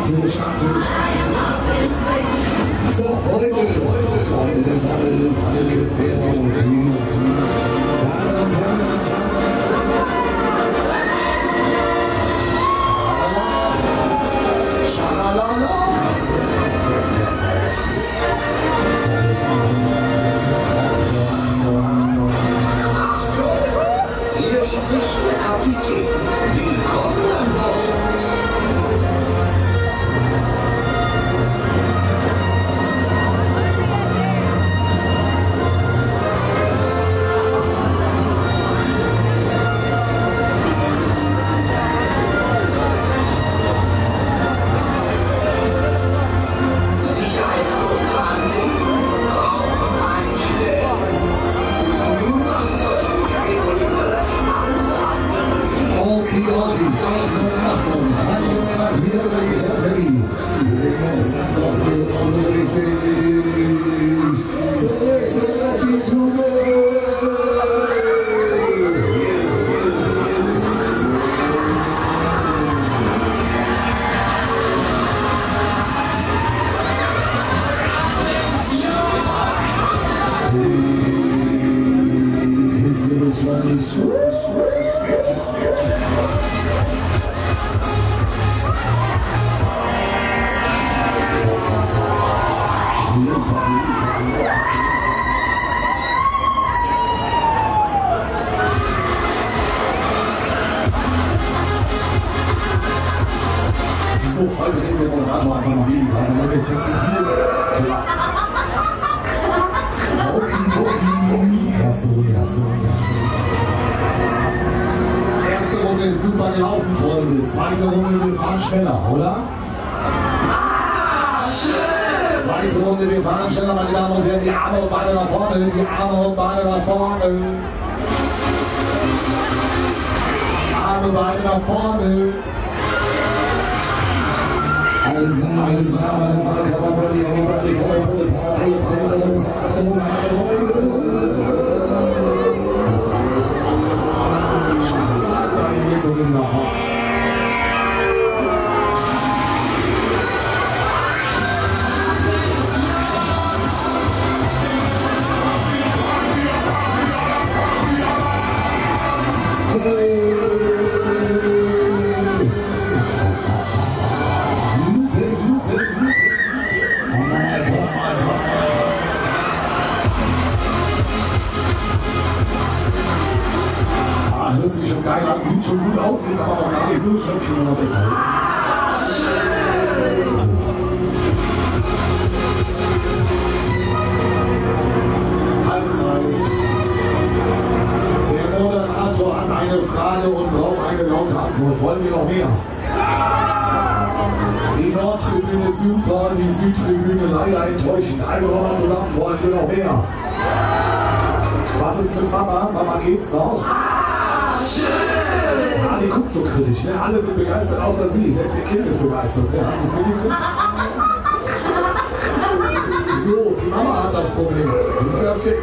So, Freunde, das alles, alle Gefährungen. Damen und Herren, Schalalala. Hier spricht der Kapitän. Willkommen an Bord. So, heute reden wir Moderator einfach noch weniger, also ein bisschen zu viel. Erste Runde ist super gelaufen, Freunde. Zweite Runde, wir fahren schneller, oder? Zweite Runde, wir fahren schneller, meine Damen und Herren. Die Arme und Beine nach vorne, die Arme und Beine nach vorne. Arme, Beine nach vorne. Alles hört sich schon geil an, sieht schon gut aus, ist aber noch gar nicht so schön, kriegen wir noch besser. Halbzeit. Der Moderator hat eine Frage und braucht eine laute Antwort. Wollen wir noch mehr? Die Nordtribüne ist super, die Südtribüne leider enttäuschend. Also nochmal zusammen, wollen wir noch mehr? Was ist mit Mama? Mama geht's noch? Ah, die guckt so kritisch, ne? Alle sind begeistert, außer sie. Selbst ihr Kind ist begeistert. Ne? Hat sie es mitgekriegt? So, die Mama hat das Problem. Wie das geht?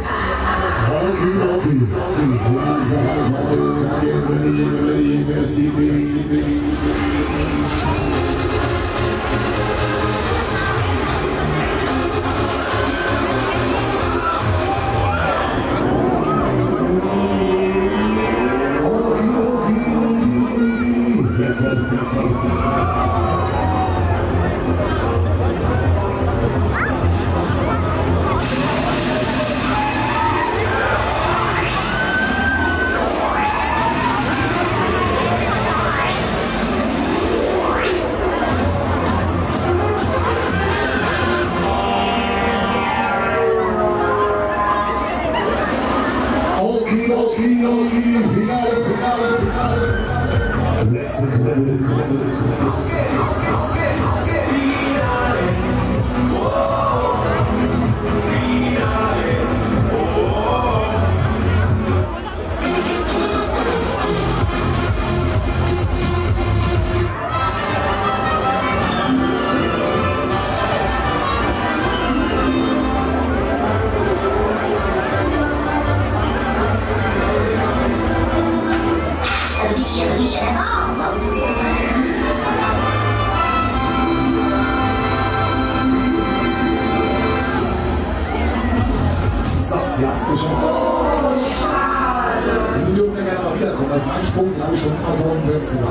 It's almost over. geschafft. Sie dürfen ja gerne noch wiederkommen. Das ist ein Sprung, den habe ich schon 2006 gesagt.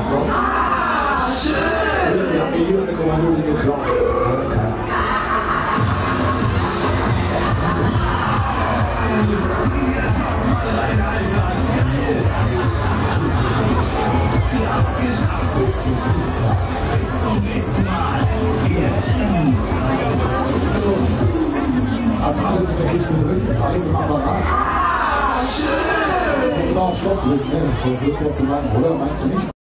Oder wir haben mir hier eine Kommandoli geklaut. Das ist alles in der Kiste drin, das ist alles im Apparat. Jetzt muss man auch Stopp drücken, ne? Sonst wird es ja zu lang, oder? Meinst du nicht?